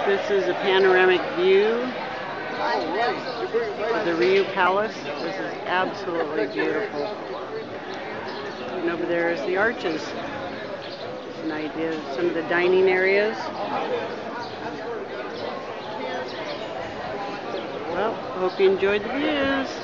This is a panoramic view of the Riu Palace. This is absolutely beautiful. And over there is the arches. Just an idea of some of the dining areas. Well, hope you enjoyed the views.